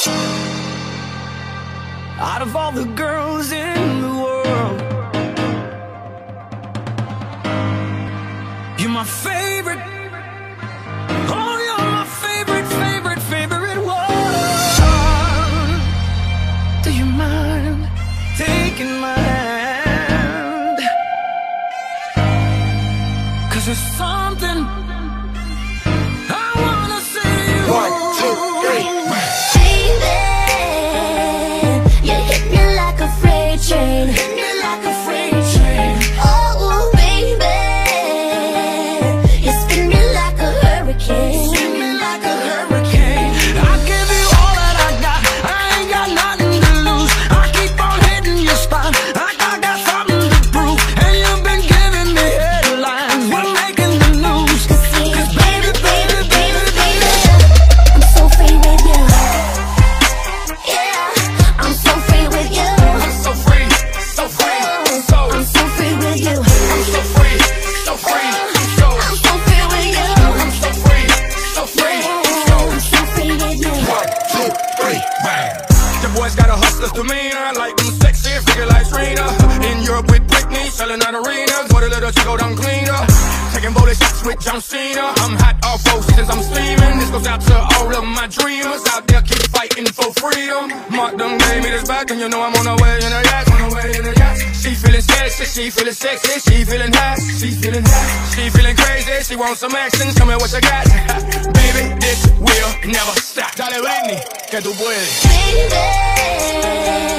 Out of all the girls in the world, you're my favorite. Oh, you're my favorite, favorite, favorite one. Do you mind taking my hand? 'Cause there's something I wanna say. 1, 2, 3. Train. Hit me like a freight train. Oh, baby, you spin me like a hurricane. Spin me like a hurricane. I give you all that I got. I ain't got nothing to lose. I keep on hitting your spot. Like I got something to prove. And you've been giving me headlines. We're making the news. 'Cause baby, baby, baby, baby, I'm so free with you. Yeah, I'm so free with you. Demeanor, like them sexy, figure like Serena. In Europe with Britney, selling out arenas. What a little chico done cleaner. Taking bullet shots with John Cena. I'm hot all 4 seasons, I'm steaming. This goes out to all of my dreamers out there, keep fighting for freedom. Marc done gave me this back, and you know I'm on the way in the yacht. On the way in the yacht. She feeling sexy, she feeling sexy, she feeling hot, she feeling hot, she feeling crazy. She wants some action, tell me what you got. Baby, this will never stop. Dale, Britney, que tú puedes. Baby,